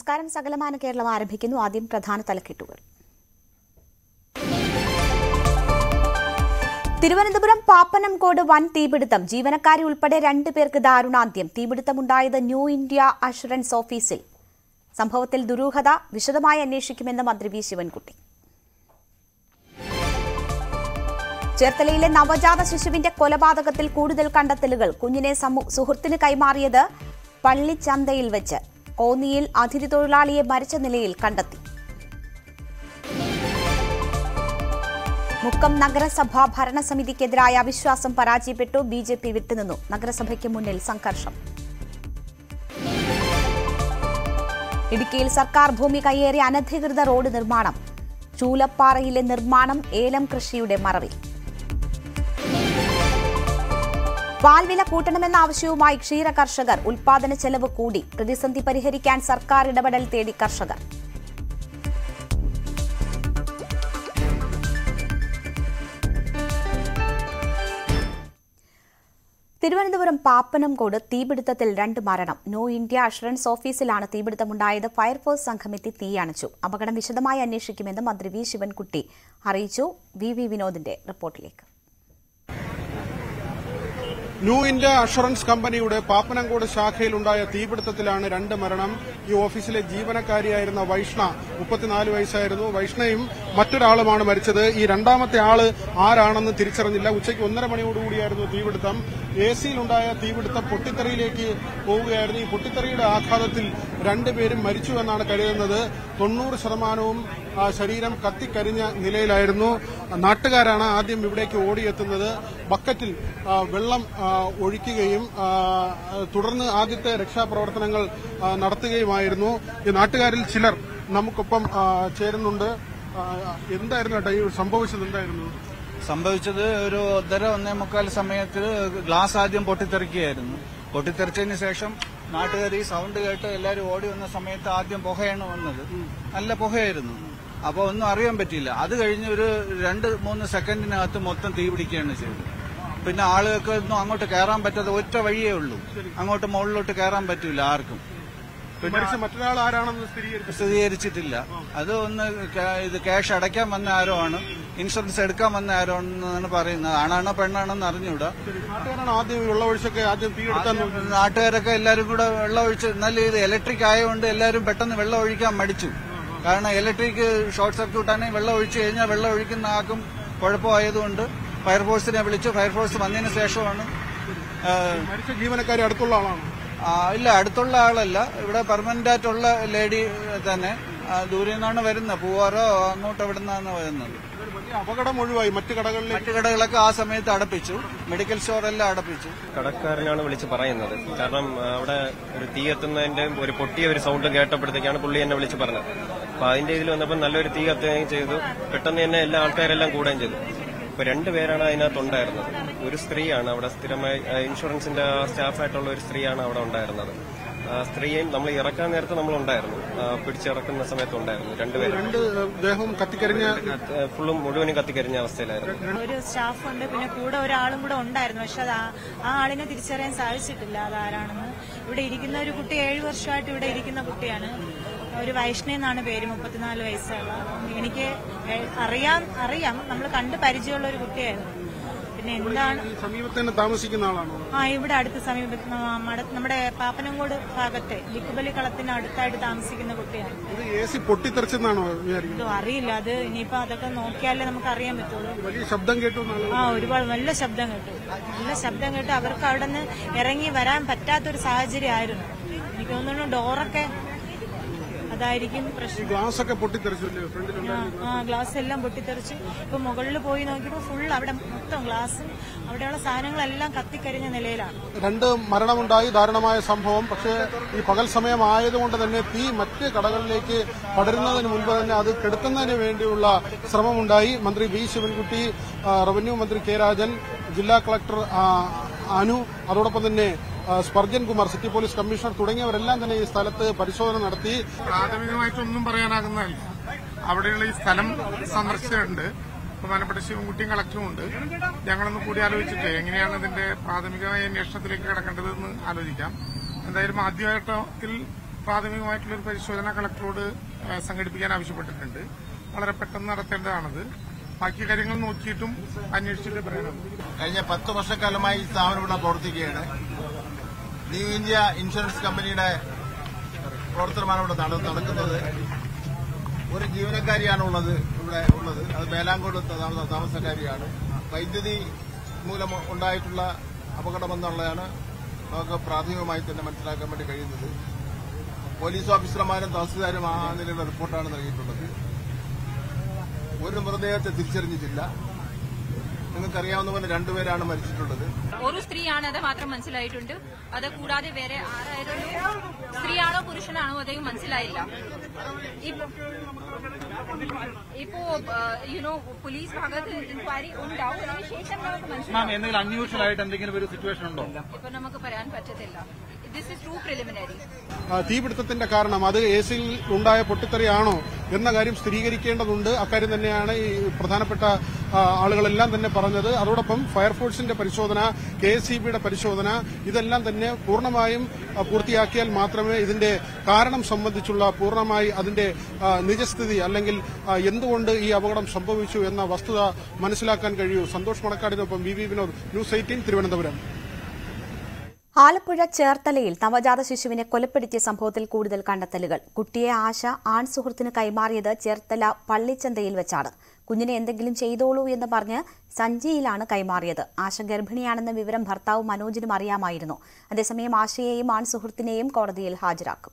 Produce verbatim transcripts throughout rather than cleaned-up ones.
നമസ്കാരം. സകലമാന കേരളം ആരംഭിക്കുന്നു. ആദ്യം പ്രധാന തലക്കെട്ടുകൾ. തിരുവനന്തപുരം പാപ്പനംകോട് വൻ തീപിടുത്തം. ജീവനക്കാരി ഉൾപ്പെടെ രണ്ടു പേർക്ക് ദാരുണാന്ത്യം. തീപിടുത്തമുണ്ടായത് ന്യൂ ഇന്ത്യ അഷുറൻസ് ഓഫീസിൽ. സംഭവത്തിൽ ദുരൂഹത വിശദമായി അന്വേഷിക്കുമെന്ന് മന്ത്രി വി ശിവൻകുട്ടി. ചേർത്തലയിലെ നവജാത ശിശുവിന്റെ കൊലപാതകത്തിൽ കൂടുതൽ കണ്ടെത്തലുകൾ. കുഞ്ഞിനെ സുഹൃത്തിന് കൈമാറിയത് പള്ളിച്ചന്തയിൽ വെച്ച്. കോന്നിയിൽ അതിഥി തൊഴിലാളിയെ മരിച്ച നിലയിൽ കണ്ടെത്തി. മുക്കം നഗരസഭാ ഭരണസമിതിക്കെതിരായ അവിശ്വാസം പരാജയപ്പെട്ടു. ബി ജെ പി വിട്ടുനിന്നു. നഗരസഭയ്ക്ക് മുന്നിൽ സംഘർഷം. ഇടുക്കിയിൽ സർക്കാർ ഭൂമി കയ്യേറി അനധികൃത റോഡ് നിർമ്മാണം. ചൂലപ്പാറയിലെ നിർമ്മാണം ഏലം കൃഷിയുടെ മറവിൽ. പാൽവില കൂട്ടണമെന്ന ആവശ്യവുമായി ക്ഷീര കർഷകർ. ഉൽപാദന ചെലവ് കൂടി. പ്രതിസന്ധി പരിഹരിക്കാൻ സർക്കാർ ഇടപെടൽ തേടി കർഷകർ. തിരുവനന്തപുരം പാപ്പനംകോട് തീപിടുത്തത്തിൽ രണ്ട് മരണം. ന്യൂ ഇന്ത്യ അഷുറൻസ് ഓഫീസിലാണ് തീപിടുത്തമുണ്ടായത്. ഫയർഫോഴ്സ് സംഘമെത്തി തീയണച്ചു. അപകടം വിശദമായി അന്വേഷിക്കുമെന്ന് മന്ത്രി വി ശിവൻകുട്ടി അറിയിച്ചു. വി വി വിനോദിന്റെ റിപ്പോർട്ടിലേക്ക്. ന്യൂ ഇന്ത്യ അഷുറൻസ് കമ്പനിയുടെ പാപ്പനംകോട് ശാഖയിലുണ്ടായ തീപിടുത്തത്തിലാണ് രണ്ട് മരണം. ഈ ഓഫീസിലെ ജീവനക്കാരിയായിരുന്ന വൈഷ്ണ, മുപ്പത്തിനാല് വയസ്സായിരുന്നു. വൈഷ്ണയും മറ്റൊരാളുമാണ് മരിച്ചത്. ഈ രണ്ടാമത്തെ ആള് ആരാണെന്ന് തിരിച്ചറിഞ്ഞില്ല. ഉച്ചയ്ക്ക് ഒന്നര മണിയോടുകൂടിയായിരുന്നു തീപിടുത്തം. എ സിയിലുണ്ടായ തീപിടുത്തം പൊട്ടിത്തെറിയിലേക്ക് പോവുകയായിരുന്നു. ഈ പൊട്ടിത്തെറിയുടെ ആഘാതത്തിൽ രണ്ടുപേരും മരിച്ചു എന്നാണ് കരുതുന്നത്. തൊണ്ണൂറ് ശതമാനവും ശരീരം കത്തിക്കരിഞ്ഞ നിലയിലായിരുന്നു. നാട്ടുകാരാണ് ആദ്യം ഇവിടേക്ക് ഓടിയെത്തുന്നത്. ബക്കറ്റിൽ വെള്ളം ഒഴിക്കുകയും തുടർന്ന് ആദ്യത്തെ രക്ഷാപ്രവർത്തനങ്ങൾ നടത്തുകയുമായിരുന്നു. ഈ നാട്ടുകാരിൽ ചിലർ നമുക്കൊപ്പം ചേരുന്നുണ്ട്. എന്തായിരുന്നു കേട്ടോ ഈ സംഭവിച്ചത്? എന്തായിരുന്നു സംഭവിച്ചത്? ഒരു ഒന്നര ഒന്നേ മുക്കാൽ സമയത്ത് ഗ്ലാസ് ആദ്യം പൊട്ടിത്തെറിക്കുകയായിരുന്നു. പൊട്ടിത്തെറിച്ചതിന് ശേഷം നാട്ടുകാർ ഈ സൗണ്ട് കേട്ട് എല്ലാവരും ഓടി വന്ന സമയത്ത് ആദ്യം പുകയാണ് വന്നത്. നല്ല പുകയായിരുന്നു. അപ്പോൾ ഒന്നും അറിയാൻ പറ്റിയില്ല. അത് കഴിഞ്ഞ് ഒരു രണ്ട് മൂന്ന് സെക്കൻഡിനകത്ത് മൊത്തം തീ പിടിക്കുകയാണ് ചെയ്തത്. പിന്നെ ആളുകൾക്ക് ഒന്നും അങ്ങോട്ട് കയറാൻ പറ്റാതെ ഒറ്റ വഴിയേ ഉള്ളൂ. അങ്ങോട്ട് മുകളിലോട്ട് കയറാൻ പറ്റില്ല ആർക്കും. മറ്റൊരാൾ ആരാണെന്ന് സ്ഥിരീകരിച്ചിട്ടില്ല. അത് ഒന്ന് ഇത് ക്യാഷ് അടയ്ക്കാൻ വന്ന ആരോ ആണ്, ഇൻഷുറൻസ് എടുക്കാൻ വന്ന ആരോ ആണെന്നാണ് പറയുന്നത്. ആണാണോ പെണ്ണാണോന്ന് അറിഞ്ഞൂടാ. ആദ്യം വെള്ളമൊഴിച്ചൊക്കെ ആദ്യം തീയെടുക്കാൻ നാട്ടുകാരൊക്കെ എല്ലാവരും കൂടെ വെള്ളമൊഴിച്ച്. എന്നാലും ഇത് ഇലക്ട്രിക് ആയതുകൊണ്ട് എല്ലാവരും പെട്ടെന്ന് വെള്ളം ഒഴിക്കാൻ മടിച്ചു. കാരണം ഇലക്ട്രിക് ഷോർട്ട് സർക്യൂട്ട് ആണെങ്കിൽ വെള്ളം ഒഴിച്ചു കഴിഞ്ഞാൽ വെള്ളം ഒഴിക്കുന്ന ആർക്കും കുഴപ്പമായതുകൊണ്ട് ഫയർഫോഴ്സിനെ വിളിച്ചു. ഫയർഫോഴ്സ് വന്നതിന് ശേഷമാണ്. മരിച്ച ജീവനക്കാരി അടുത്തുള്ള ആളാണ്? ഇല്ല, അടുത്തുള്ള ആളല്ല. ഇവിടെ പെർമനന്റ് ആയിട്ടുള്ള ലേഡി തന്നെ. ദൂരെ നിന്നാണ് വരുന്നത്. പൂവാറോ അങ്ങോട്ട് എവിടെ നിന്നാണ് വരുന്നത്. അപകടം ഒഴിവായി. മറ്റു കടകളിൽ മറ്റു കടകളൊക്കെ ആ സമയത്ത് അടപ്പിച്ചു. മെഡിക്കൽ സ്റ്റോറെല്ലാം അടപ്പിച്ചു. കടക്കാരനാണ് വിളിച്ച് പറയുന്നത്. കാരണം അവിടെ ഒരു തീ എത്തുന്നതിന്റെ ഒരു പൊട്ടിയ ഒരു സൗണ്ട് കേട്ടപ്പോഴത്തേക്കാണ് പുള്ളി എന്നെ വിളിച്ച് പറഞ്ഞത്. അപ്പൊ അതിന്റെ ഇതിൽ വന്നപ്പോൾ നല്ലൊരു തീ കത്തുകയും ചെയ്തു. പെട്ടെന്ന് തന്നെ എല്ലാ ആൾക്കാരെല്ലാം കൂടുകയും ചെയ്തു. ഇപ്പൊ രണ്ടുപേരാണ് അതിനകത്തുണ്ടായിരുന്നത്. ഒരു സ്ത്രീയാണ് അവിടെ സ്ഥിരമായി ഇൻഷുറൻസിന്റെ സ്റ്റാഫായിട്ടുള്ള ഒരു സ്ത്രീയാണ് അവിടെ ഉണ്ടായിരുന്നത്. സ്ത്രീയെയും നമ്മൾ ഇറക്കാൻ നേരത്ത് നമ്മൾ ഉണ്ടായിരുന്നു. പിടിച്ചിറക്കുന്ന സമയത്ത് ഉണ്ടായിരുന്നു. രണ്ടുപേരും കത്തിക്കരിഞ്ഞ ഫുള്ളും മുഴുവനും കത്തിക്കരിഞ്ഞ അവസ്ഥയിലായിരുന്നു. ഒരു സ്റ്റാഫുണ്ട്, പിന്നെ കൂടെ ഒരാളും കൂടെ ഉണ്ടായിരുന്നു. പക്ഷെ അത് ആ ആളിനെ തിരിച്ചറിയാൻ സാധിച്ചിട്ടില്ല അതാരാണെന്ന്. ഇവിടെ ഇരിക്കുന്ന ഒരു കുട്ടി ഏഴു വർഷമായിട്ട് ഇവിടെ ഇരിക്കുന്ന കുട്ടിയാണ്. ഒരു വൈഷ്ണ എന്നാണ് പേര്, മുപ്പത്തിനാല് വയസ്സുള്ള. എനിക്ക് അറിയാം അറിയാം നമ്മൾ കണ്ട് പരിചയമുള്ള ഒരു കുട്ടിയായിരുന്നു. പിന്നെ എന്താണ് സമീപത്ത് താമസിക്കുന്ന ആളാണോ? ആ, ഇവിടെ അടുത്ത് സമീപത്ത് നമ്മുടെ പാപ്പനംകോട് ഭാഗത്തെ ലിക്കുബലി കളത്തിന് അടുത്തായിട്ട് താമസിക്കുന്ന കുട്ടിയാണ്. പൊട്ടിത്തെറിച്ചെന്നാണോ? അറിയില്ല. അത് ഇനിയിപ്പോ അതൊക്കെ നോക്കിയാലേ നമുക്ക് അറിയാൻ പറ്റുള്ളൂ. വലിയ ശബ്ദം കേട്ടു? ആ, ഒരുപാട് നല്ല ശബ്ദം കേട്ടു. നല്ല ശബ്ദം കേട്ട് അവർക്ക് അവിടെ നിന്ന് ഇറങ്ങി വരാൻ പറ്റാത്തൊരു സാഹചര്യമായിരുന്നു. എനിക്ക് തോന്നുന്നു ഡോറൊക്കെ അതായിരിക്കും പ്രശ്നം. ഗ്ലാസ് ഒക്കെ പൊട്ടിത്തെറിച്ചില്ലേ? ആ, ഗ്ലാസ് എല്ലാം പൊട്ടിത്തെറിച്ച്. ഇപ്പൊ മുകളിൽ പോയി നോക്കിയപ്പോ ഫുൾ അവിടെ മൊത്തം ഗ്ലാസും അവിടെയുള്ള സാധനങ്ങളെല്ലാം കത്തിക്കരിഞ്ഞ നിലയിലാണ്. രണ്ട് മരണമുണ്ടായി. ദാരുണമായ സംഭവം. പക്ഷേ ഈ പകൽ സമയമായതുകൊണ്ട് തന്നെ തീ മറ്റ് കടകളിലേക്ക് പടരുന്നതിന് മുൻപ് തന്നെ അത് കെടുത്തുന്നതിന് വേണ്ടിയുള്ള ശ്രമമുണ്ടായി. മന്ത്രി വി ശിവൻകുട്ടി, റവന്യൂ മന്ത്രി കെ രാജൻ, ജില്ലാ കളക്ടർ അനു, അതോടൊപ്പം തന്നെ Spurgeon Kumar, city police commissioner തുടങ്ങിയവരെല്ലാം തന്നെ ഈ സ്ഥലത്ത് പരിശോധന നടത്തി. പ്രാഥമികമായിട്ടൊന്നും പറയാനാകുന്നതല്ല. അവിടെയുള്ള ഈ സ്ഥലം സന്ദർശിച്ചിട്ടുണ്ട്. ബഹുമാനപ്പെട്ട ശിവൻകുട്ടിയും കളക്ടറും ഉണ്ട്. ഞങ്ങളൊന്ന് കൂടി ആലോചിച്ചിട്ട് എങ്ങനെയാണ് ഇതിന്റെ പ്രാഥമികമായ അന്വേഷണത്തിലേക്ക് കിടക്കേണ്ടതെന്ന് ആലോചിക്കാം. എന്തായാലും ആദ്യഘട്ടത്തിൽ പ്രാഥമികമായിട്ടുള്ളൊരു പരിശോധന കളക്ടറോട് സംഘടിപ്പിക്കാൻ ആവശ്യപ്പെട്ടിട്ടുണ്ട്. വളരെ പെട്ടെന്ന് നടത്തേണ്ടതാണത്. ബാക്കി കാര്യങ്ങൾ നോക്കിയിട്ടും അന്വേഷിച്ചിട്ട് പറയണം. കഴിഞ്ഞ പത്ത് വർഷക്കാലമായി ഈ സ്ഥാപനം ഇവിടെ പ്രവർത്തിക്കുകയാണ്. ന്യൂ ഇന്ത്യ ഇൻഷുറൻസ് കമ്പനിയുടെ പ്രവർത്തനമാണ് ഇവിടെ നടക്കുന്നത്. ഒരു ജീവനക്കാരിയാണുള്ളത് ഇവിടെ ഉള്ളത്. അത് മേലാങ്കോട് താമസക്കാരിയാണ്. വൈദ്യുതി മൂലം ഉണ്ടായിട്ടുള്ള അപകടമെന്നുള്ളതാണ് നമുക്ക് പ്രാഥമികമായി തന്നെ മനസ്സിലാക്കാൻ വേണ്ടി കഴിയുന്നത്. പോലീസ് ഓഫീസർമാരും തഹസിൽദാരും ആ നിലയിലുള്ള റിപ്പോർട്ടാണ് നൽകിയിട്ടുള്ളത്. ഒരു മൃതദേഹത്തെ തിരിച്ചറിഞ്ഞിട്ടില്ല. നിങ്ങൾക്കറിയാവുന്ന പോലെ രണ്ടുപേരാണ് മരിച്ചിട്ടുള്ളത്. ഒരു സ്ത്രീയാണ്, അത് മാത്രം മനസ്സിലായിട്ടുണ്ട്. അത് കൂടാതെ വേറെ ആരായാലും സ്ത്രീയാണോ പുരുഷനാണോ അതെയും മനസ്സിലായില്ല. ഇപ്പോ യുനോ പോലീസ് ഭാഗത്ത് ഇൻക്വയറി ഉണ്ടാവും. അതിനുശേഷം നമുക്ക് മനസ്സിലാവും എന്തെങ്കിലും അൺയൂഷ്വൽ ആയിട്ട് എന്തെങ്കിലും ഒരു സിറ്റുവേഷൻ ഉണ്ടോ ഇപ്പൊ നമുക്ക് പറയാൻ പറ്റത്തില്ല. This is true preliminary. തീപിടുത്തത്തിന്റെ കാരണം അത് എ സിയിൽ ഉണ്ടായ പൊട്ടിത്തെറിയാണോ എന്ന കാര്യം സ്ഥിരീകരിക്കേണ്ടതുണ്ട്. അക്കാര്യം തന്നെയാണ് ഈ പ്രധാനപ്പെട്ട ആളുകളെല്ലാം തന്നെ പറഞ്ഞത്. അതോടൊപ്പം ഫയർഫോഴ്സിന്റെ പരിശോധന, കെ എസ് ഇ ബിയുടെ പരിശോധന ഇതെല്ലാം തന്നെ പൂർണ്ണമായും പൂർത്തിയാക്കിയാൽ മാത്രമേ ഇതിന്റെ കാരണം സംബന്ധിച്ചുള്ള പൂർണ്ണമായി അതിന്റെ നിജസ്ഥിതി അല്ലെങ്കിൽ എന്തുകൊണ്ട് ഈ അപകടം സംഭവിച്ചു എന്ന വസ്തുത മനസ്സിലാക്കാൻ കഴിയൂ. സന്തോഷ് മണക്കാടിനൊപ്പം V V Vinod, news eighteen, Thiruvananthapuram. Alappuzha ചേർത്തലയിൽ നവജാത ശിശുവിനെ കൊലപ്പെടുത്തിയ സംഭവത്തിൽ കൂടുതൽ കണ്ടെത്തലുകൾ. കുട്ടിയെ ആശ ആൺ സുഹൃത്തിന് കൈമാറിയത് ചേർത്തല പള്ളിച്ചന്തയിൽ വെച്ചാണ്. കുഞ്ഞിനെ എന്തെങ്കിലും ചെയ്തോളൂ എന്ന് പറഞ്ഞ് സഞ്ചിയിലാണ് കൈമാറിയത്. ആശ ഗർഭിണിയാണെന്ന വിവരം ഭർത്താവ് മനോജിനും അറിയാമായിരുന്നു. അതേസമയം ആശയെയും ആൺ സുഹൃത്തിനെയും കോടതിയിൽ ഹാജരാക്കും.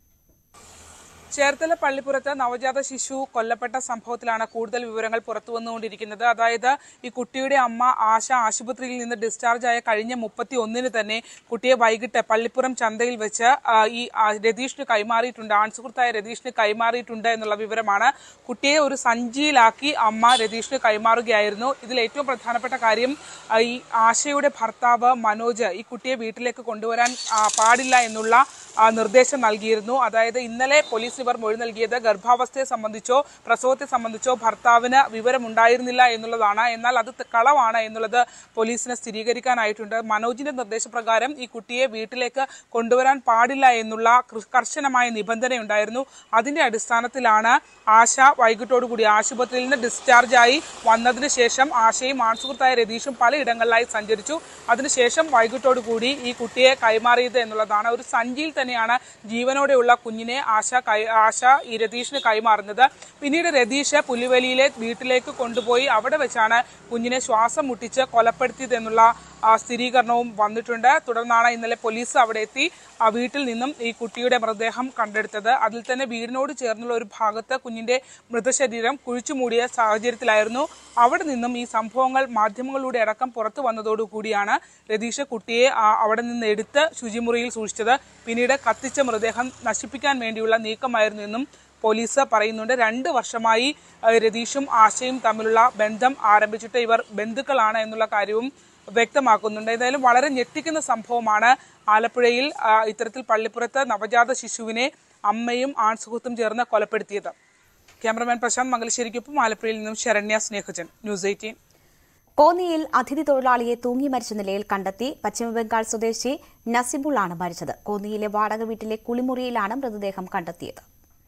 ചേർത്തല പള്ളിപ്പുറത്ത് നവജാത ശിശു കൊല്ലപ്പെട്ട സംഭവത്തിലാണ് കൂടുതൽ വിവരങ്ങൾ പുറത്തുവന്നുകൊണ്ടിരിക്കുന്നത്. അതായത് ഈ കുട്ടിയുടെ അമ്മ ആശ ആശുപത്രിയിൽ നിന്ന് ഡിസ്ചാർജ് ആയ കഴിഞ്ഞ മുപ്പത്തി ഒന്നിന് തന്നെ കുട്ടിയെ വൈകിട്ട് പള്ളിപ്പുറം ചന്തയിൽ വെച്ച് ഈ രതീഷിന് കൈമാറിയിട്ടുണ്ട്, ആൺസുഹൃത്തായ രതീഷിന് കൈമാറിയിട്ടുണ്ട് എന്നുള്ള വിവരമാണ്. കുട്ടിയെ ഒരു സഞ്ചിയിലാക്കി അമ്മ രതീഷിന് കൈമാറുകയായിരുന്നു. ഇതിൽ ഏറ്റവും പ്രധാനപ്പെട്ട കാര്യം ഈ ആശയുടെ ഭർത്താവ് മനോജ് ഈ കുട്ടിയെ വീട്ടിലേക്ക് കൊണ്ടുവരാൻ പാടില്ല എന്നുള്ള നിർദ്ദേശം നൽകിയിരുന്നു. അതായത് ഇന്നലെ പോലീസ് ഇവർ മൊഴി നൽകിയത് ഗർഭാവസ്ഥയെ സംബന്ധിച്ചോ പ്രസവത്തെ സംബന്ധിച്ചോ ഭർത്താവിന് വിവരമുണ്ടായിരുന്നില്ല എന്നുള്ളതാണ്. എന്നാൽ അത് കളവാണ് എന്നുള്ളത് പോലീസിന് സ്ഥിരീകരിക്കാനായിട്ടുണ്ട്. മനോജിന്റെ നിർദ്ദേശപ്രകാരം ഈ കുട്ടിയെ വീട്ടിലേക്ക് കൊണ്ടുവരാൻ പാടില്ല എന്നുള്ള കർശനമായ നിബന്ധനയുണ്ടായിരുന്നു. അതിന്റെ അടിസ്ഥാനത്തിലാണ് ആശ വൈകിട്ടോടുകൂടി ആശുപത്രിയിൽ നിന്ന് ഡിസ്ചാർജായി വന്നതിന് ശേഷം ആശയും ആൺസുഹൃത്തായ രതീഷും പലയിടങ്ങളിലായി സഞ്ചരിച്ചു. അതിനുശേഷം വൈകിട്ടോടുകൂടി ഈ കുട്ടിയെ കൈമാറിയത് എന്നുള്ളതാണ്. ഒരു സഞ്ചിയിൽ തന്നെയാണ് ജീവനോടെയുള്ള കുഞ്ഞിനെ ആശ ആശ ഈ രതീഷിന് കൈമാറുന്നത്. പിന്നീട് രതീഷ് പുലിവലിയിലെ വീട്ടിലേക്ക് കൊണ്ടുപോയി അവിടെ വെച്ചാണ് കുഞ്ഞിനെ ശ്വാസം മുട്ടിച്ച് കൊലപ്പെടുത്തിയത് എന്നുള്ള സ്ഥിരീകരണവും വന്നിട്ടുണ്ട്. തുടർന്നാണ് ഇന്നലെ പോലീസ് അവിടെ എത്തി ആ വീട്ടിൽ നിന്നും ഈ കുട്ടിയുടെ മൃതദേഹം കണ്ടെടുത്തത്. അതിൽ തന്നെ വീടിനോട് ചേർന്നുള്ള ഒരു ഭാഗത്ത് കുഞ്ഞിന്റെ മൃതശരീരം കുഴിച്ചുമൂടിയ സാഹചര്യത്തിലായിരുന്നു. അവിടെ നിന്നും ഈ സംഭവങ്ങൾ മാധ്യമങ്ങളിലൂടെ അടക്കം പുറത്തു വന്നതോടുകൂടിയാണ് രതീഷ് കുട്ടിയെ അവിടെ നിന്ന് എടുത്ത് ശുചിമുറിയിൽ സൂക്ഷിച്ചത്. പിന്നീട് കത്തിച്ച മൃതദേഹം നശിപ്പിക്കാൻ വേണ്ടിയുള്ള നീക്കമായിരുന്നു എന്നും പോലീസ് പറയുന്നുണ്ട്. രണ്ട് വർഷമായി രതീഷും ആശയും തമ്മിലുള്ള ബന്ധം ആരംഭിച്ചിട്ട് ഇവർ ബന്ധുക്കളാണ് എന്നുള്ള കാര്യവും വ്യക്തമാക്കുന്നുണ്ട്. ഏതായാലും വളരെ ഞെട്ടിക്കുന്ന സംഭവമാണ് ആലപ്പുഴയിൽ ഇത്തരത്തിൽ പള്ളിപ്പുറത്ത് നവജാത ശിശുവിനെ അമ്മയും ആൺസുഹൃത്തും ചേർന്ന് കൊലപ്പെടുത്തിയത്. ക്യാമറമാൻ പ്രശാന്ത് മംഗലശ്ശേരിക്കൊപ്പം ആലപ്പുഴയിൽ നിന്നും ശരണ്യ സ്നേഹജൻ, ന്യൂസ് എയ്റ്റീൻ. കോന്നിയിൽ അതിഥി തൊഴിലാളിയെ തൂങ്ങി മരിച്ച നിലയിൽ കണ്ടെത്തി. പശ്ചിമബംഗാൾ സ്വദേശി നസിബുളാണ് മരിച്ചത്. കോന്നിയിലെ വാടക വീട്ടിലെ കുളിമുറിയിലാണ് മൃതദേഹം കണ്ടെത്തിയത്.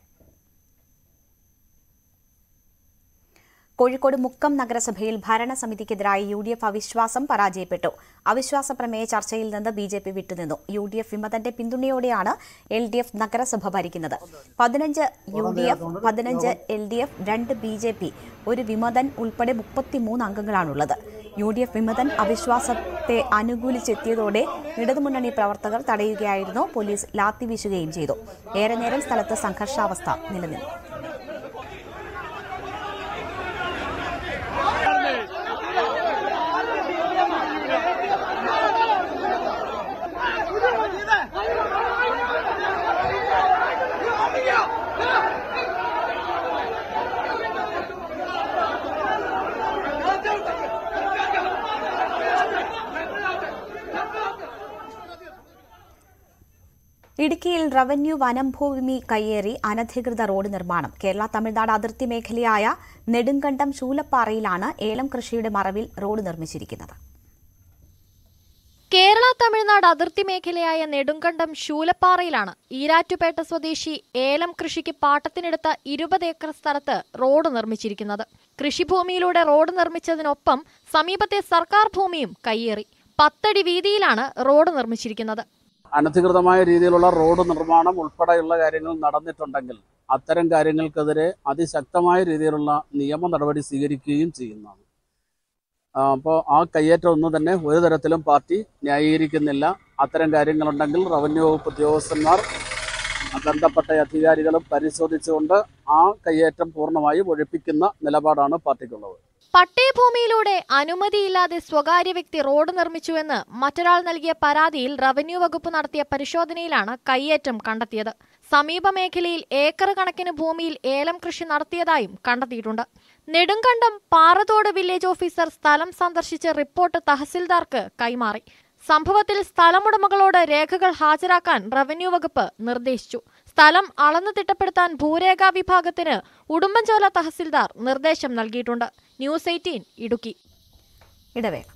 കോഴിക്കോട് മുക്കം നഗരസഭയിൽ ഭരണസമിതിക്കെതിരായി യു ഡി എഫ് അവിശ്വാസം പരാജയപ്പെട്ടു. അവിശ്വാസ പ്രമേയ ചർച്ചയിൽ നിന്ന് ബി ജെ പി വിട്ടുനിന്നു. യു ഡി എഫ് വിമതന്റെ പിന്തുണയോടെയാണ് എൽ ഡി എഫ് നഗരസഭ ഭരിക്കുന്നത്. പതിനഞ്ച് യു ഡി എഫ്, പതിനഞ്ച് എൽ ഡി എഫ്, രണ്ട് ബി ജെ പി, ഒരു വിമതൻ ഉൾപ്പെടെ മുപ്പത്തിമൂന്ന് അംഗങ്ങളാണുള്ളത്. യു ഡി എഫ് വിമതൻ അവിശ്വാസത്തെ അനുകൂലിച്ചെത്തിയതോടെ ഇടതുമുന്നണി പ്രവർത്തകർ തടയുകയായിരുന്നു. പോലീസ് ലാത്തി വീശുകയും ചെയ്തു. ഏറെ നേരം സ്ഥലത്ത് സംഘർഷാവസ്ഥ നിലനിന്നു. ഇടുക്കിയിൽ റവന്യൂ വനം ഭൂമി കയ്യേറി അനധികൃത റോഡ് നിർമ്മാണം. കേരള തമിഴ്നാട് അതിർത്തി മേഖലയായ നെടുങ്കണ്ടം ശൂലപ്പാറയിലാണ് ഏലം കൃഷിയുടെ മറവിൽ റോഡ് നിർമ്മിച്ചിരിക്കുന്നത്. കേരള തമിഴ്നാട് അതിർത്തി മേഖലയായ നെടുങ്കണ്ടം ശൂലപ്പാറയിലാണ് ഈരാറ്റുപേട്ട സ്വദേശി ഏലം കൃഷിക്ക് പാട്ടത്തിനെടുത്ത ഇരുപത് ഏക്കർ സ്ഥലത്ത് റോഡ് നിർമ്മിച്ചിരിക്കുന്നത്. കൃഷിഭൂമിയിലൂടെ റോഡ് നിർമ്മിച്ചതിനൊപ്പം സമീപത്തെ സർക്കാർ ഭൂമിയും കയ്യേറി. പത്തടി വീതിയിലാണ് റോഡ് നിർമ്മിച്ചിരിക്കുന്നത്. അനധികൃതമായ രീതിയിലുള്ള റോഡ് നിർമ്മാണം ഉൾപ്പെടെയുള്ള കാര്യങ്ങൾ നടന്നിട്ടുണ്ടെങ്കിൽ അത്തരം കാര്യങ്ങൾക്കെതിരെ അതിശക്തമായ രീതിയിലുള്ള നിയമ നടപടി സ്വീകരിക്കുകയും ചെയ്യുന്നതാണ്. അപ്പോൾ ആ കയ്യേറ്റം ഒന്നും തന്നെ ഒരു തരത്തിലും പാർട്ടി ന്യായീകരിക്കുന്നില്ല. അത്തരം കാര്യങ്ങളുണ്ടെങ്കിൽ റവന്യൂ വകുപ്പ് ഉദ്യോഗസ്ഥന്മാർ ബന്ധപ്പെട്ട അധികാരികളും പരിശോധിച്ചുകൊണ്ട് ആ കയ്യേറ്റം പൂർണ്ണമായും ഒഴിപ്പിക്കുന്ന നിലപാടാണ് പാർട്ടിക്കുള്ളത്. പട്ടയഭൂമിയിലൂടെ അനുമതിയില്ലാതെ സ്വകാര്യ വ്യക്തി റോഡ് നിർമ്മിച്ചുവെന്ന് മറ്റൊരാൾ നൽകിയ പരാതിയിൽ റവന്യൂ വകുപ്പ് നടത്തിയ പരിശോധനയിലാണ് കയ്യേറ്റം കണ്ടെത്തിയത്. സമീപ മേഖലയിൽ ഏക്കർ കണക്കിന് ഭൂമിയിൽ ഏലം കൃഷി നടത്തിയതായും കണ്ടെത്തിയിട്ടുണ്ട്. നെടുങ്കണ്ടം പാറത്തോട് വില്ലേജ് ഓഫീസർ സ്ഥലം സന്ദർശിച്ച് റിപ്പോർട്ട് തഹസിൽദാർക്ക് കൈമാറി. സംഭവത്തിൽ സ്ഥലമുടമകളോട് രേഖകൾ ഹാജരാക്കാൻ റവന്യൂ വകുപ്പ് നിർദ്ദേശിച്ചു. സ്ഥലം അളന്നു തിട്ടപ്പെടുത്താൻ ഭൂരേഖാ വിഭാഗത്തിന് ഉടുമ്പൻചോല തഹസിൽദാർ നിർദ്ദേശം നൽകിയിട്ടുണ്ട്. News eighteen Idukki. ഇടവേള.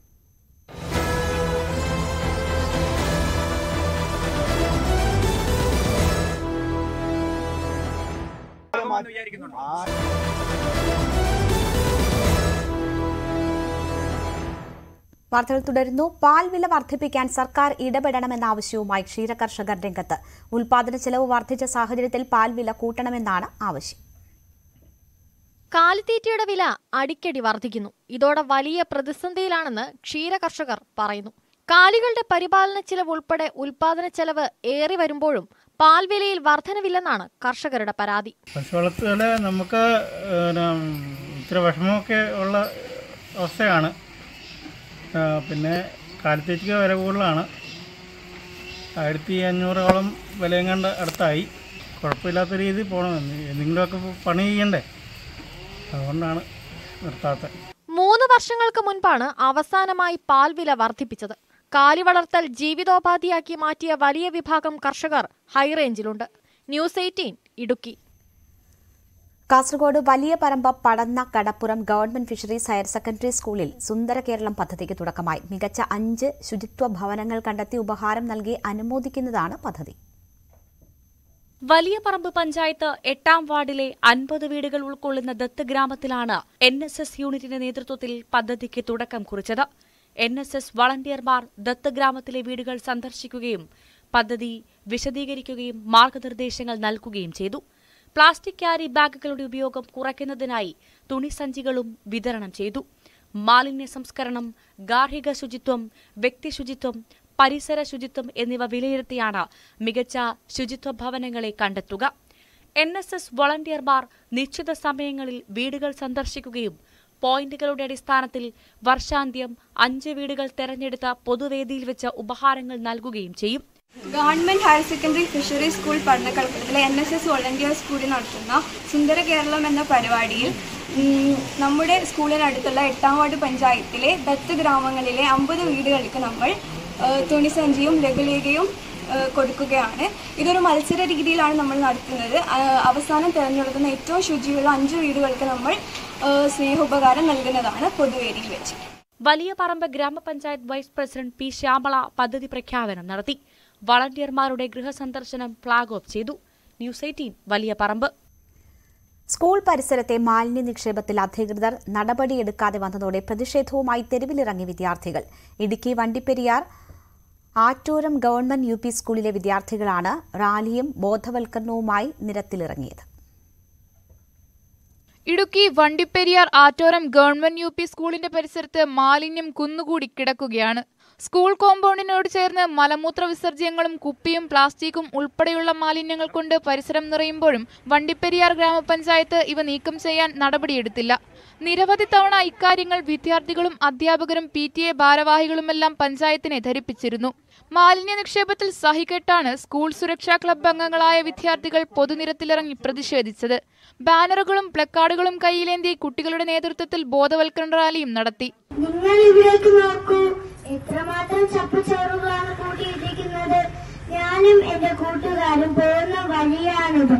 വാർത്തകൾ തുടരുന്നു. പാൽ വില വർദ്ധിപ്പിക്കാൻ സർക്കാർ ഇടപെടണമെന്ന ആവശ്യവുമായി ക്ഷീരകർഷകർ രംഗത്ത്. ഉൽപാദന ചെലവ് വർദ്ധിച്ച സാഹചര്യത്തിൽ പാൽ വില കൂട്ടണമെന്നാണ് ആവശ്യം. കാലിത്തീറ്റയുടെ വില അടിക്കടി വർദ്ധിക്കുന്നു. ഇതോടെ വലിയ പ്രതിസന്ധിയിലാണെന്ന് ക്ഷീരകർഷകർ പറയുന്നു. കാലികളുടെ പരിപാലന ചെലവ് ഉൾപ്പെടെ ഉൽപാദന ചെലവ് ഏറി വരുമ്പോഴും പാൽ വിലയിൽ വർധനവില്ലെന്നാണ് കർഷകരുടെ പരാതി. പശുവളർത്തല് നമുക്ക് ഇത്തിരി വിഷമമൊക്കെ ഉള്ള അവസ്ഥയാണ്. പിന്നെ കാലിത്തീറ്റയ്ക്ക് വില കൂടുതലാണ്. ആയിരത്തി അഞ്ഞൂറോളം വിലയും കണ്ട് അടുത്തായി. കുഴപ്പമില്ലാത്ത രീതിയിൽ പോകണം. എന്തെങ്കിലുമൊക്കെ പണി ചെയ്യണ്ടേ, അതുകൊണ്ടാണ് നിർത്താത്തത്. മൂന്ന് വർഷങ്ങൾക്ക് മുൻപാണ് അവസാനമായി പാൽ വില വർദ്ധിപ്പിച്ചത്. കാലി വളർത്തൽ ജീവിതോപാധിയാക്കി മാറ്റിയ വലിയ വിഭാഗം കർഷകർ ഹൈറേഞ്ചിലുണ്ട്. News eighteen Idukki. Kasaragod Valiyaparamba Padanna Kadappuram government fisheries higher secondary സ്കൂളിൽ സുന്ദര കേരളം പദ്ധതിക്ക് തുടക്കമായി. മികച്ച അഞ്ച് ശുചിത്വ ഭവനങ്ങൾ കണ്ടെത്തി ഉപഹാരം നൽകി അനുമോദിക്കുന്നതാണ് പദ്ധതി. വലിയ പറമ്പ് പഞ്ചായത്ത് എട്ടാം വാർഡിലെ അൻപത് വീടുകൾ ഉൾക്കൊള്ളുന്ന ദത്ത് ഗ്രാമത്തിലാണ് എൻ എസ് എസ് യൂണിറ്റിന്റെ നേതൃത്വത്തിൽ പദ്ധതിക്ക് തുടക്കം കുറിച്ചത്. എൻ എസ് എസ് വളണ്ടിയർമാർ ദത്ത് ഗ്രാമത്തിലെ വീടുകൾ സന്ദർശിക്കുകയും പദ്ധതി വിശദീകരിക്കുകയും മാർഗനിർദ്ദേശങ്ങൾ നൽകുകയും ചെയ്തു. പ്ലാസ്റ്റിക് ക്യാരി ബാഗുകളുടെ ഉപയോഗം കുറയ്ക്കുന്നതിനായി തുണിസഞ്ചികളും വിതരണം ചെയ്തു. മാലിന്യ സംസ്കരണം, ഗാർഹിക ശുചിത്വം, വ്യക്തിശുചിത്വം, പരിസര ശുചിത്വം എന്നിവ വിലയിരുത്തിയാണ് മികച്ച ശുചിത്വ ഭവനങ്ങളെ കണ്ടെത്തുക. എൻ എസ് എസ് വോളണ്ടിയർമാർ നിശ്ചിത സമയങ്ങളിൽ വീടുകൾ സന്ദർശിക്കുകയും പോയിന്റുകളുടെ അടിസ്ഥാനത്തിൽ വർഷാന്ത്യം അഞ്ച് വീടുകൾ തെരഞ്ഞെടുത്ത പൊതുവേദിയിൽ വെച്ച് ഉപഹാരങ്ങൾ നൽകുകയും ചെയ്യും. Government higher secondary fisheries school പഠനകൽപ്പത്തിലെ എൻ എസ് എസ് വോളണ്ടിയർ സ്കൂളിൽ നടത്തുന്ന സുന്ദര കേരളം എന്ന പരിപാടിയിൽ നമ്മുടെ സ്കൂളിനടുത്തുള്ള എട്ടാം വാർഡ് പഞ്ചായത്തിലെ ദത്ത് ഗ്രാമങ്ങളിലെ അമ്പത് വീടുകൾക്ക് നമ്മൾ തുണിസഞ്ചിയും ലഘുലേഖയും കൊടുക്കുകയാണ്. ഇതൊരു മത്സര രീതിയിലാണ് നമ്മൾ നടത്തുന്നത്. അവസാനം തിരഞ്ഞെടുക്കുന്ന ഏറ്റവും ശുചിയുള്ള അഞ്ച് വീടുകൾക്ക് നമ്മൾ സ്നേഹോപകാരം നൽകുന്നതാണ് പൊതുവേദിയിൽ വെച്ച്. വലിയ പറമ്പ് ഗ്രാമപഞ്ചായത്ത് വൈസ് പ്രസിഡന്റ് പി ശ്യാമള പദ്ധതി പ്രഖ്യാപനം നടത്തി. വളണ്ടിയർമാരുടെ ഗൃഹസന്ദർശനം ഫ്ളാഗ് ഓഫ് ചെയ്തു. News eighteen Valiyaparamba. School പരിസരത്തെ മാലിന്യ നിക്ഷേപത്തിൽ അധികൃതർ നടപടിയെടുക്കാതെ വന്നതോടെ പ്രതിഷേധവുമായി തെരുവിലിറങ്ങി വിദ്യാർത്ഥികൾ. Idukki Vandiperiyar Attoram government U P സ്കൂളിലെ വിദ്യാർത്ഥികളാണ് റാലിയും ബോധവൽക്കരണവുമായി നിരത്തിലിറങ്ങിയത്. Idukki Vandiperiyar Attoram government U P സ്കൂളിന്റെ പരിസരത്ത് മാലിന്യം കുന്നുകൂടി കിടക്കുകയാണ്. സ്കൂൾ കോമ്പൗണ്ടിനോട് ചേർന്ന് മലമൂത്ര വിസർജ്യങ്ങളും കുപ്പിയും പ്ലാസ്റ്റിക്കും ഉൾപ്പെടെയുള്ള മാലിന്യങ്ങൾ കൊണ്ട് പരിസരം നിറയുമ്പോഴും വണ്ടിപ്പെരിയാർ ഗ്രാമപഞ്ചായത്ത് ഇവ നീക്കം ചെയ്യാൻ നടപടിയെടുത്തില്ല. നിരവധി തവണ ഇക്കാര്യങ്ങൾ വിദ്യാർത്ഥികളും അധ്യാപകരും പി ടി എ ഭാരവാഹികളുമെല്ലാം പഞ്ചായത്തിനെ ധരിപ്പിച്ചിരുന്നു. മാലിന്യ നിക്ഷേപത്തിൽ സഹികെട്ടാണ് സ്കൂൾ സുരക്ഷാ ക്ലബ്ബ് അംഗങ്ങളായ വിദ്യാർത്ഥികൾ പൊതുനിരത്തിലിറങ്ങി പ്രതിഷേധിച്ചത്. ബാനറുകളും പ്ലക്കാർഡുകളും കയ്യിലേന്തി കുട്ടികളുടെ നേതൃത്വത്തിൽ ബോധവൽക്കരണ റാലിയും നടത്തി. നിങ്ങൾ ഇവിടേക്ക് നോക്കൂ, എത്രമാത്രം ചപ്പുചവറുകളാണ് കൂട്ടിയിട്ടിരിക്കുന്നത്. ഞാനും എന്റെ കൂട്ടുകാരും പോകുന്ന വഴിയാണിത്.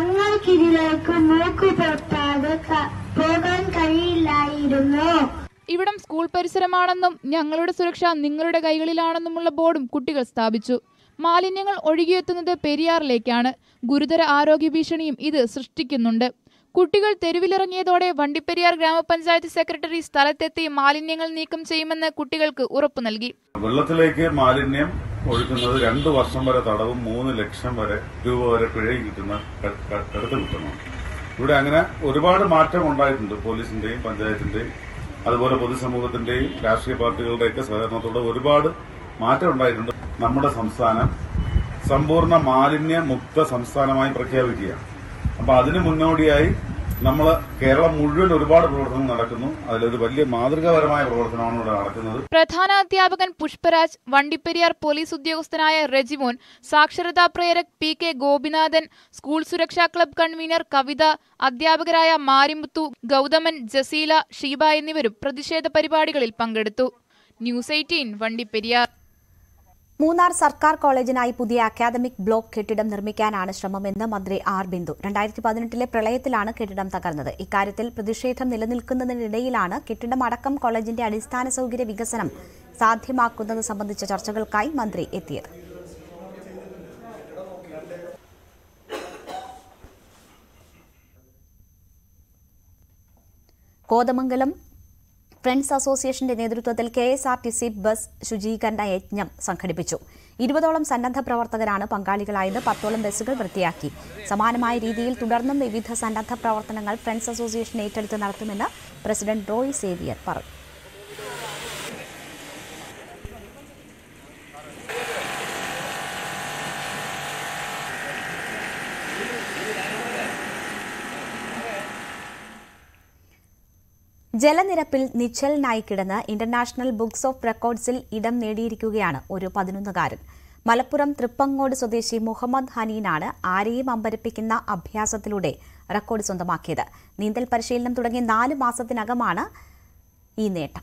ഞങ്ങൾക്കിതിലേക്ക് മൂക്ക് തൊട്ടാതെ പോകാൻ കഴിയില്ലായിരുന്നു. ഇവിടം സ്കൂൾ പരിസരമാണെന്നും ഞങ്ങളുടെ സുരക്ഷ നിങ്ങളുടെ കൈകളിലാണെന്നുമുള്ള ബോർഡും കുട്ടികൾ സ്ഥാപിച്ചു. മാലിന്യങ്ങൾ ഒഴുകിയെത്തുന്നത് പെരിയാറിലേക്കാണ്. ഗുരുതര ആരോഗ്യ ഭീഷണിയും ഇത് സൃഷ്ടിക്കുന്നുണ്ട്. കുട്ടികൾ തെരുവിലിറങ്ങിയതോടെ വണ്ടിപ്പെരിയാർ ഗ്രാമപഞ്ചായത്ത് സെക്രട്ടറി സ്ഥലത്തെത്തി മാലിന്യങ്ങൾ നീക്കം ചെയ്യുമെന്ന് കുട്ടികൾക്ക് ഉറപ്പു നൽകി. വെള്ളത്തിലേക്ക് മാലിന്യം ഒഴുക്കുന്നത് രണ്ടു വർഷം വരെ തടവും മൂന്ന് ലക്ഷം വരെ രൂപ വരെ പിഴയും കിട്ടുന്ന കടുത്ത കുറ്റമാണ്. ഇവിടെ അങ്ങനെ ഒരുപാട് മാറ്റം ഉണ്ടായിട്ടുണ്ട്. പോലീസിന്റെയും പഞ്ചായത്തിന്റെയും അതുപോലെ പൊതുസമൂഹത്തിന്റെയും രാഷ്ട്രീയ പാർട്ടികളുടെയൊക്കെ സഹകരണത്തോടെ ഒരുപാട് മാറ്റം ഉണ്ടായിട്ടുണ്ട്. നമ്മുടെ സംസ്ഥാനം സമ്പൂർണ്ണ മാലിന്യ മുക്ത സംസ്ഥാനമായി പ്രഖ്യാപിക്കുകയാണ്. അപ്പൊ അതിന് മുന്നോടിയായി നമ്മൾ കേരളം മുഴുവൻ ഒരുപാട് പ്രവർത്തനങ്ങൾ നടക്കുന്നു. അതിലൊരു വലിയ മാതൃകാപരമായ പ്രവർത്തനമാണ് ഇവിടെ നടക്കുന്നത്. പ്രധാന അധ്യാപകൻ പുഷ്പരാജ്, വണ്ടിപ്പെരിയാർ പോലീസ് ഉദ്യോഗസ്ഥനായ റെജിമോൻ, സാക്ഷരതാ പ്രേരക് പി കെ ഗോപിനാഥൻ, സ്കൂൾ സുരക്ഷാ ക്ലബ് കൺവീനർ കവിത, അധ്യാപകരായ മാരിമുത്തു, ഗൗതമൻ, ജസീല, ഷീബ എന്നിവരും പ്രതിഷേധ പരിപാടികളിൽ പങ്കെടുത്തു. News eighteen Vandiperiyar. മൂന്നാർ സർക്കാർ കോളേജിനായി പുതിയ അക്കാദമിക് ബ്ലോക്ക് കെട്ടിടം നിർമ്മിക്കാനാണ് ശ്രമമെന്ന് മന്ത്രി ആർ ബിന്ദു. രണ്ടായിരത്തി പതിനെട്ടിലെ പ്രളയത്തിലാണ് കെട്ടിടം തകർന്നത്. ഇക്കാര്യത്തിൽ പ്രതിഷേധം നിലനിൽക്കുന്നതിനിടയിലാണ് കെട്ടിടം അടക്കം കോളേജിന്റെ അടിസ്ഥാന സൌകര്യ വികസനം സാധ്യമാക്കുന്നത് സംബന്ധിച്ച ചർച്ചകൾക്കായി മന്ത്രി എത്തിയത്. കോതമംഗലം ഫ്രണ്ട്സ് അസോസിയേഷന്റെ നേതൃത്വത്തിൽ K S R T C bus ശുചീകരണ യജ്ഞം സംഘടിപ്പിച്ചു. ഇരുപതോളം സന്നദ്ധ പ്രവർത്തകരാണ് പങ്കാളികളായത്. പത്തോളം ബസ്സുകൾ വൃത്തിയാക്കി. സമാനമായ രീതിയിൽ തുടർന്നും വിവിധ സന്നദ്ധ പ്രവർത്തനങ്ങൾ ഫ്രണ്ട്സ് അസോസിയേഷൻ ഏറ്റെടുത്ത് നടത്തുമെന്ന് പ്രസിഡന്റ് റോയ് സേവിയർ പറഞ്ഞു. ജലനിരപ്പിൽ നിശ്ചലനായി കിടന്ന് ഇന്റർനാഷണൽ ബുക്സ് ഓഫ് റെക്കോർഡ്സിൽ ഇടം നേടിയിരിക്കുകയാണ് ഒരു പതിനൊന്നുകാരൻ. മലപ്പുറം തൃപ്പങ്ങോട് സ്വദേശി മുഹമ്മദ് ഹനീനാണ് ആരെയും അമ്പരപ്പിക്കുന്ന അഭ്യാസത്തിലൂടെ റെക്കോർഡ് സ്വന്തമാക്കിയത്. നീന്തൽ പരിശീലനം തുടങ്ങി നാല് മാസത്തിനകമാണ് ഈ നേട്ടം.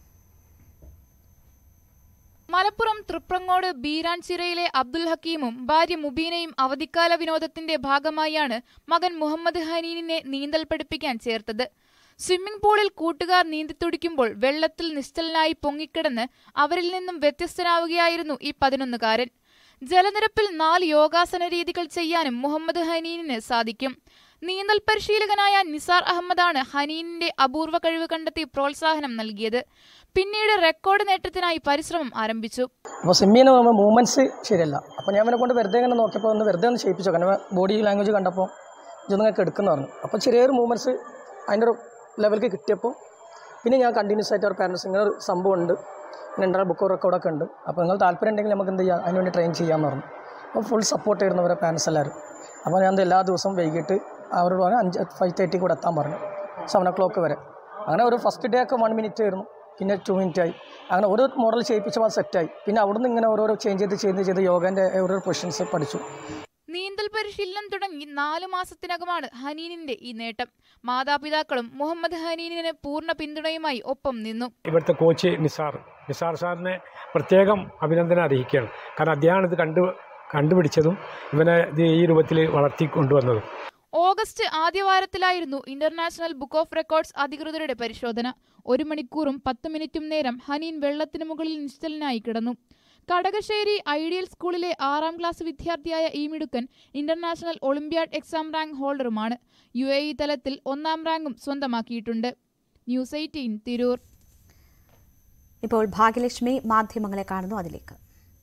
മലപ്പുറം തൃപ്രങ്ങോട് ബീരാൻചിറയിലെ അബ്ദുൽ ഹക്കീമും ഭാര്യ മുബീനയും അവധിക്കാല വിനോദത്തിന്റെ ഭാഗമായാണ് മകൻ മുഹമ്മദ് ഹനീനിനെ നീന്തൽ പഠിപ്പിക്കാൻ ചേർത്തത്. സ്വിമ്മിംഗ് പൂളിൽ കൂട്ടുകാർ നീന്തിത്തുടിക്കുമ്പോൾ വെള്ളത്തിൽ നിശ്ചലനായി പൊങ്ങിക്കിടന്ന് അവരിൽ നിന്നും വ്യത്യസ്തനാവുകയായിരുന്നു ഈ പതിനൊന്നുകാരൻ. ജലനിരപ്പിൽ നാല് യോഗാസന രീതികൾ ചെയ്യാനും മുഹമ്മദ് ഹനീനിന് സാധിക്കും. നീന്തൽ പരിശീലകനായ നിസാർ അഹമ്മദാണ് ഹനീനിന്റെ അപൂർവ കഴിവ് കണ്ടെത്തി പ്രോത്സാഹനം നൽകിയത്. പിന്നീട് റെക്കോർഡ് നേട്ടത്തിനായി പരിശ്രമം ആരംഭിച്ചു. അപ്പോൾ സ്വിമ്മിങ്ങിന് പോകുമ്പോൾ മൂവ്മെന്റ്സ് ശരിയല്ല. അപ്പോൾ ഞാൻ അവനെ കൊണ്ട് വെറുതെ ഇങ്ങനെ നോക്കിയപ്പോൾ ഒന്ന് വെറുതെ ഒന്ന് ചെയ്യിപ്പിച്ചു. കാരണം ബോഡി ലാംഗ്വേജ് കണ്ടപ്പോൾ ഇതൊന്നും എടുക്കുന്ന പറഞ്ഞു. അപ്പോൾ ചെറിയൊരു മൂവ്മെന്റ്സ് അതിൻ്റെ ഒരു ലെവലിലേക്ക് കിട്ടിയപ്പോൾ പിന്നെ ഞാൻ കണ്ടിന്യൂസ് ആയിട്ട് അവർ പാരൻസ് ഇങ്ങനെ ഒരു സംഭവം ഉണ്ട്, ഇങ്ങനെ ബുക്ക് റെക്കോർഡൊക്കെ ഉണ്ട്, അപ്പോൾ നിങ്ങൾ താല്പര്യം ഉണ്ടെങ്കിൽ നമുക്ക് എന്ത് ചെയ്യാം, അതിനുവേണ്ടി ട്രെയിൻ ചെയ്യാമെന്ന് പറഞ്ഞു. അപ്പോൾ ഫുൾ സപ്പോർട്ട് ചെയ്യുന്നവരെ പാരൻസ് എല്ലാവരും. അപ്പോൾ ഞാൻ എല്ലാ ദിവസവും വൈകിട്ട് അവരോട് പറഞ്ഞു അഞ്ച് ഫൈവ് തേർട്ടി കൂടെ എത്താൻ പറഞ്ഞു, സെവൻ ഒ ക്ലോക്ക് വരെ. അങ്ങനെ ഒരു ഫസ്റ്റ് ഡേ ഒക്കെ വൺ മിനിറ്റ് ആയിരുന്നു, പിന്നെ ടു മിനിറ്റ് ആയി. അങ്ങനെ ഓരോ മോഡൽ ചെയ്യിപ്പിച്ചപ്പോൾ അത് സെറ്റായി. പിന്നെ അവിടുന്ന് ഇങ്ങനെ ഓരോരോ ചേഞ്ച് ചെയ്ത് ചെയ്ത് ചെയ്ത് യോഗേൻ്റെ ഓരോ പൊസിഷൻസ് പഠിച്ചു. നീന്തൽ പരിശീലനം തുടങ്ങി നാലു മാസത്തിനകമാണ് ഹനീനിന്റെ ഈ നേട്ടം. മാതാപിതാക്കളും മുഹമ്മദ് ഹനീനിന് പൂർണ്ണ പിന്തുണയുമായി ഒപ്പം നിന്നു. ഇവിടുത്തെ കോച്ച് നിസാർ നിസാർ സാറിനെ പ്രത്യേകം അഭിനന്ദനം അറിയിക്കുകയാണ്. കാരണം അദ്ദേഹമാണ് ഇത് കണ്ടു കണ്ടുപിടിച്ചതും ഇവനെ ഇത് ഈ രൂപത്തിൽ വളർത്തിക്കൊണ്ടുവന്നതും. ഓഗസ്റ്റ് ആദ്യവാരത്തിലായിരുന്നു ഇന്റർനാഷണൽ ബുക്ക് ഓഫ് റെക്കോർഡ്സ് അധികൃതരുടെ പരിശോധന. ഒരു മണിക്കൂറും പത്ത് മിനിറ്റും നേരം ഹനീൻ വെള്ളത്തിനു മുകളിൽ നിശ്ചലനായി കിടന്നു. കടകശ്ശേരി ഐഡിയൽ സ്കൂളിലെ ആറാം ക്ലാസ് വിദ്യാർത്ഥിയായ ഈ മിടുക്കൻ ഇന്റർനാഷണൽ ഒളിമ്പ്യാഡ് എക്സാം റാങ്ക് ഹോൾഡറുമാണ്. യു എ ഇ തലത്തിൽ ഒന്നാം റാങ്കും സ്വന്തമാക്കിയിട്ടുണ്ട്. News eighteen Tirur. ഇപ്പോൾ ഭാഗ്യലക്ഷ്മി മാധ്യമങ്ങളെ കാണുന്നു, അതിലേക്ക്.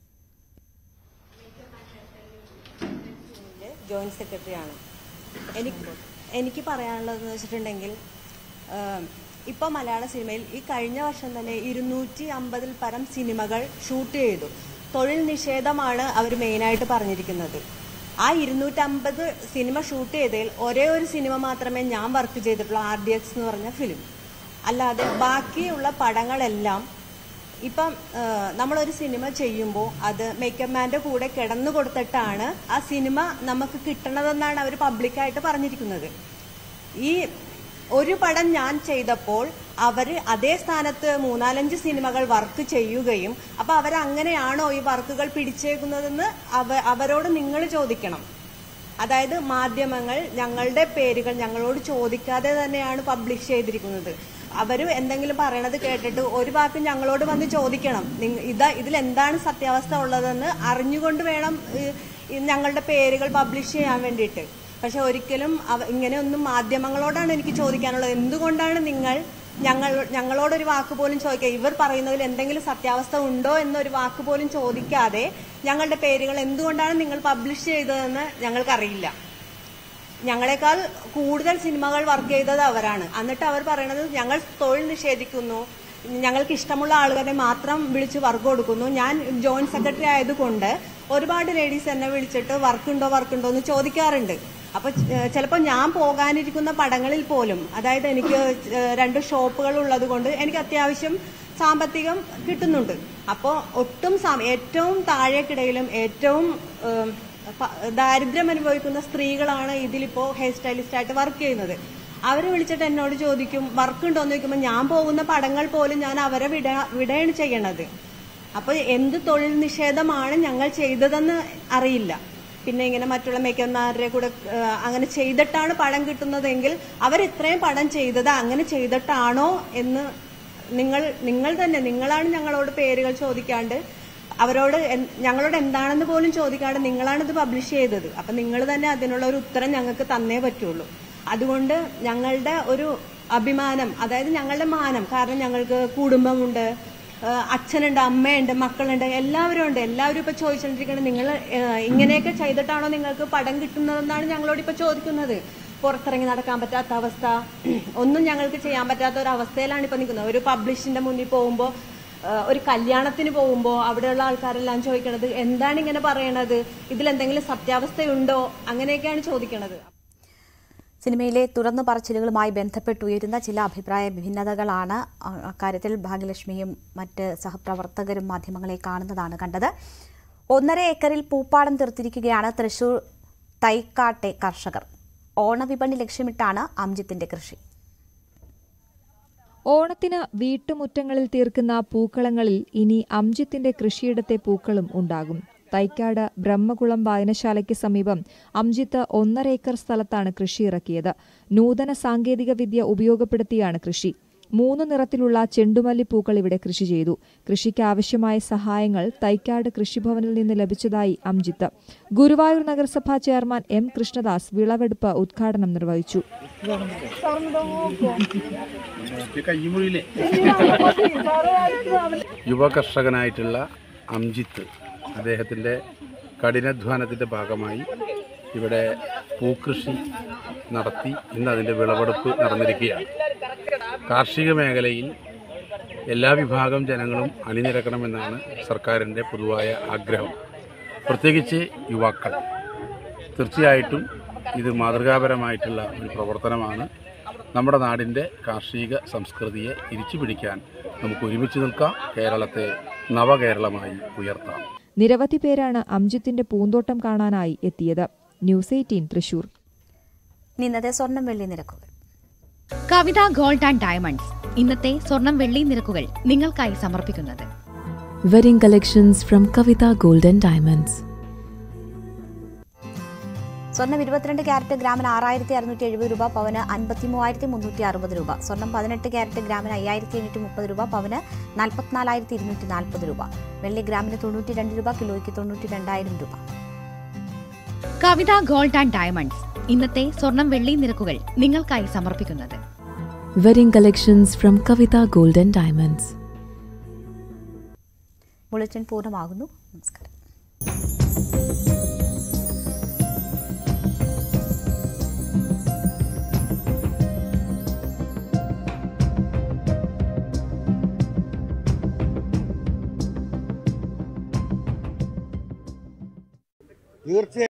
ജോയിന്റ് സെക്രട്ടറിയാണ്. എനിക്ക് എനിക്ക് പറയാനുള്ളതെന്ന് വെച്ചിട്ടുണ്ടെങ്കിൽ ഇപ്പോൾ മലയാള സിനിമയിൽ ഈ കഴിഞ്ഞ വർഷം തന്നെ ഇരുന്നൂറ്റി അമ്പതിൽ പരം സിനിമകൾ ഷൂട്ട് ചെയ്തു. തൊഴിൽ നിഷേധമാണ് അവർ മെയിനായിട്ട് പറഞ്ഞിരിക്കുന്നത്. ആ ഇരുന്നൂറ്റമ്പത് സിനിമ ഷൂട്ട് ചെയ്തതിൽ ഒരേ ഒരു സിനിമ മാത്രമേ ഞാൻ വർക്ക് ചെയ്തിട്ടുള്ളൂ, ആർ ഡി എക്സ് എന്ന് പറഞ്ഞ ഫിലിം. അല്ലാതെ ബാക്കിയുള്ള പടങ്ങളെല്ലാം ഇപ്പം നമ്മളൊരു സിനിമ ചെയ്യുമ്പോൾ അത് മേക്കപ്പ് മാൻ്റെ കൂടെ കിടന്നു കൊടുത്തിട്ടാണ് ആ സിനിമ നമുക്ക് കിട്ടണതെന്നാണ് അവർ പബ്ലിക്കായിട്ട് പറഞ്ഞിരിക്കുന്നത്. ഈ ഒരു പടം ഞാൻ ചെയ്തപ്പോൾ അവർ അതേ സ്ഥാനത്ത് മൂന്നാലഞ്ച് സിനിമകൾ വർക്ക് ചെയ്യുകയും അപ്പോൾ അവരങ്ങനെയാണോ ഈ വർക്കുകൾ പിടിച്ചേക്കുന്നതെന്ന് അവ അവരോട് നിങ്ങൾ ചോദിക്കണം. അതായത് മാധ്യമങ്ങൾ ഞങ്ങളുടെ പേരുകൾ ഞങ്ങളോട് ചോദിക്കാതെ തന്നെയാണ് പബ്ലിഷ് ചെയ്തിരിക്കുന്നത്. അവർ എന്തെങ്കിലും പറയണത് കേട്ടിട്ട് ഒരു വാക്ക് ഞങ്ങളോട് വന്ന് ചോദിക്കണം, ഇതാ ഇതിലെന്താണ് സത്യാവസ്ഥ ഉള്ളതെന്ന് അറിഞ്ഞുകൊണ്ട് വേണം ഞങ്ങളുടെ പേരുകൾ പബ്ലിഷ് ചെയ്യാൻ വേണ്ടിയിട്ട്. പക്ഷെ ഒരിക്കലും ഇങ്ങനെയൊന്നും മാധ്യമങ്ങളോടാണ് എനിക്ക് ചോദിക്കാനുള്ളത്. എന്തുകൊണ്ടാണ് നിങ്ങൾ ഞങ്ങൾ ഞങ്ങളോടൊരു വാക്ക് പോലും ചോദിക്കുക, ഇവർ പറയുന്നതിൽ എന്തെങ്കിലും സത്യാവസ്ഥ ഉണ്ടോ എന്നൊരു വാക്ക് പോലും ചോദിക്കാതെ ഞങ്ങളുടെ പേരുകൾ എന്തുകൊണ്ടാണ് നിങ്ങൾ പബ്ലിഷ് ചെയ്തതെന്ന് ഞങ്ങൾക്കറിയില്ല. ഞങ്ങളെക്കാൾ കൂടുതൽ സിനിമകൾ വർക്ക് ചെയ്തത് അവരാണ്. എന്നിട്ട് അവർ പറയണത് ഞങ്ങൾ തൊഴിൽ നിഷേധിക്കുന്നു, ഞങ്ങൾക്ക് ഇഷ്ടമുള്ള ആളുകളെ മാത്രം വിളിച്ച് വർക്ക് കൊടുക്കുന്നു. ഞാൻ ജോയിന്റ് സെക്രട്ടറി ആയതുകൊണ്ട് ഒരുപാട് ലേഡീസ് എന്നെ വിളിച്ചിട്ട് വർക്കുണ്ടോ വർക്കുണ്ടോ എന്ന് ചോദിക്കാറുണ്ട്. അപ്പൊ ചിലപ്പോൾ ഞാൻ പോകാനിരിക്കുന്ന പടങ്ങളിൽ പോലും, അതായത് എനിക്ക് രണ്ട് ഷോപ്പുകൾ ഉള്ളത് കൊണ്ട് എനിക്ക് അത്യാവശ്യം സാമ്പത്തികം കിട്ടുന്നുണ്ട്. അപ്പോൾ ഒട്ടും ഏറ്റവും താഴേക്കിടയിലും ഏറ്റവും ദാരിദ്ര്യം അനുഭവിക്കുന്ന സ്ത്രീകളാണ് ഇതിലിപ്പോ ഹെയർ സ്റ്റൈലിസ്റ്റ് ആയിട്ട് വർക്ക് ചെയ്യുന്നത്. അവരെ വിളിച്ചിട്ട് എന്നോട് ചോദിക്കും വർക്ക് ഉണ്ടോ എന്ന് ചോദിക്കുമ്പോൾ ഞാൻ പോകുന്ന പടങ്ങൾ പോലും ഞാൻ അവരെ വിട വിടുകയാണ് ചെയ്യണത്. അപ്പൊ എന്ത് തൊഴിൽ നിഷേധമാണ് ഞങ്ങൾ ചെയ്തതെന്ന് അറിയില്ല. പിന്നെ ഇങ്ങനെ മറ്റുള്ള മേക്കന്മാരുടെ കൂടെ അങ്ങനെ ചെയ്തിട്ടാണ് പടം കിട്ടുന്നതെങ്കിൽ അവർ ഇത്രയും പടം ചെയ്തത് അങ്ങനെ ചെയ്തിട്ടാണോ എന്ന് നിങ്ങൾ നിങ്ങൾ തന്നെ നിങ്ങളാണ് ഞങ്ങളോട് പേരുകൾ ചോദിക്കാണ്ട്, അവരോട് ഞങ്ങളോട് എന്താണെന്ന് പോലും ചോദിക്കാണ്ട് നിങ്ങളാണ് ഇത് പബ്ലിഷ് ചെയ്തത്. അപ്പൊ നിങ്ങൾ തന്നെ അതിനുള്ള ഒരു ഉത്തരം ഞങ്ങൾക്ക് തന്നേ പറ്റുള്ളൂ. അതുകൊണ്ട് ഞങ്ങളുടെ ഒരു അഭിമാനം, അതായത് ഞങ്ങളുടെ മാനം, കാരണം ഞങ്ങൾക്ക് കുടുംബമുണ്ട്, അച്ഛനുണ്ട്, അമ്മയുണ്ട്, മക്കളുണ്ട്, എല്ലാവരും ഉണ്ട്. എല്ലാവരും ഇപ്പൊ ചോദിച്ചോണ്ടിരിക്കുന്നത് നിങ്ങൾ ഇങ്ങനെയൊക്കെ ചെയ്തിട്ടാണോ നിങ്ങൾക്ക് പടം കിട്ടുന്നതെന്നാണ് ഞങ്ങളോട് ഇപ്പൊ ചോദിക്കുന്നത്. പുറത്തിറങ്ങി നടക്കാൻ പറ്റാത്ത അവസ്ഥ, ഒന്നും ഞങ്ങൾക്ക് ചെയ്യാൻ പറ്റാത്ത ഒരു അവസ്ഥയിലാണ് ഇപ്പൊ നിൽക്കുന്നത്. ഒരു പബ്ലിഷിന്റെ മുന്നിൽ പോകുമ്പോൾ, ഒരു കല്യാണത്തിന് പോകുമ്പോൾ അവിടെയുള്ള ആൾക്കാരെല്ലാം ചോദിക്കണത് എന്താണ് ഇങ്ങനെ പറയണത്, ഇതിലെന്തെങ്കിലും സത്യാവസ്ഥയുണ്ടോ, അങ്ങനെയൊക്കെയാണ് ചോദിക്കണത്. സിനിമയിലെ തുറന്നു പറച്ചിലുകളുമായി ബന്ധപ്പെട്ടുയരുന്ന ചില അഭിപ്രായ ഭിന്നതകളാണ് അക്കാര്യത്തിൽ ഭാഗ്യലക്ഷ്മിയും മറ്റ് സഹപ്രവർത്തകരും മാധ്യമങ്ങളെ കാണുന്നതാണ് കണ്ടത്. ഒന്നര ഏക്കറിൽ പൂപ്പാടം തീർത്തിരിക്കുകയാണ് തൃശൂർ തൈക്കാട്ടെ കർഷകർ. ഓണവിപണി ലക്ഷ്യമിട്ടാണ് അംജിത്തിന്റെ കൃഷി. ഓണത്തിന് വീട്ടുമുറ്റങ്ങളിൽ തീർക്കുന്ന പൂക്കളങ്ങളിൽ ഇനി അംജിത്തിന്റെ കൃഷിയിടത്തെ പൂക്കളും ഉണ്ടാകും. തൈക്കാട് ബ്രഹ്മകുളം വായനശാലയ്ക്ക് സമീപം അംജിത്ത് ഒന്നര ഏക്കർ സ്ഥലത്താണ് കൃഷി ഇറക്കിയത്. നൂതന സാങ്കേതിക വിദ്യ ഉപയോഗപ്പെടുത്തിയാണ് കൃഷി. മൂന്ന് നിറത്തിലുള്ള ചെണ്ടുമല്ലിപ്പൂക്കൾ ഇവിടെ കൃഷി ചെയ്തു. കൃഷിക്ക് ആവശ്യമായ സഹായങ്ങൾ തൈക്കാട് കൃഷിഭവനിൽ നിന്ന് ലഭിച്ചതായി അംജിത്ത്. ഗുരുവായൂർ നഗരസഭാ ചെയർമാൻ എം കൃഷ്ണദാസ് വിളവെടുപ്പ് ഉദ്ഘാടനം നിർവഹിച്ചു. യുവ കർഷകനായിട്ടുള്ള അംജിത്ത് അദ്ദേഹത്തിൻ്റെ കഠിനാധ്വാനത്തിൻ്റെ ഭാഗമായി ഇവിടെ പൂക്കൃഷി നടത്തി ഇന്ന് അതിൻ്റെ വിളവെടുപ്പ് നടന്നിരിക്കുകയാണ്. കാർഷിക മേഖലയിൽ എല്ലാ വിഭാഗം ജനങ്ങളും അണിനിരക്കണമെന്നാണ് സർക്കാരിൻ്റെ പൊതുവായ ആഗ്രഹം, പ്രത്യേകിച്ച് യുവാക്കൾ. തീർച്ചയായിട്ടും ഇത് മാതൃകാപരമായിട്ടുള്ള ഒരു പ്രവർത്തനമാണ്. നമ്മുടെ നാടിൻ്റെ കാർഷിക സംസ്കൃതിയെ തിരിച്ചുപിടിക്കാൻ നമുക്ക് ഒരുമിച്ച് നിൽക്കാം, കേരളത്തെ നവകേരളമായി ഉയർത്താം. നിരവധി പേരാണ് അംജിത്തിന്റെ പൂന്തോട്ടം കാണാനായി എത്തിയത്. News eighteen Thrissur. ഇന്നത്തെ സ്വർണം വെള്ളി നിരക്കുകൾ. കവിത ഗോൾഡ് ആൻഡ് ഡയമണ്ട്സ് ഇന്നത്തെ സ്വർണം വെള്ളി നിരക്കുകൾ നിങ്ങൾക്കായി സമർപ്പിക്കുന്നത് wedding collections from Kavitha gold and diamonds. സ്വർണം ഇരുപത്തിരണ്ട് ക്യാരറ്റ് ഗ്രാമിന് ആറായിരത്തി അറുന്നൂറ്റി എഴുപത് രൂപ, പവന് അൻപത്തി മൂവായിരത്തി മുന്നൂറ്റി അറുപത് രൂപ. സ്വർണം പതിനെട്ട് ക്യാരറ്റ് ഗ്രാമിന് അയ്യായിരത്തി എണ്ണൂറ്റി മുപ്പത് രൂപ, പവന് നാൽപ്പത്തിനാലായിരത്തി ഇരുന്നൂറ്റി നാൽപ്പത് രൂപ. വെള്ളി ഗ്രാമിന് തൊണ്ണൂറ്റി രണ്ട് രൂപ, കിലോയ്ക്ക് തൊണ്ണൂറ്റി രണ്ടായിരം രൂപ. കവിത ഗോൾഡ് ആൻഡ് ഡയമണ്ട്സ് ഇന്നത്തെ സ്വർണം വെള്ളി നിരക്കുകൾ നിങ്ങൾക്കായി സമർപ്പിക്കുന്നത് wedding collections from Kavitha gold and diamonds. Bulletin പൂർണ്ണമാകുന്നു. നമസ്കാരം. തീർച്ചയായും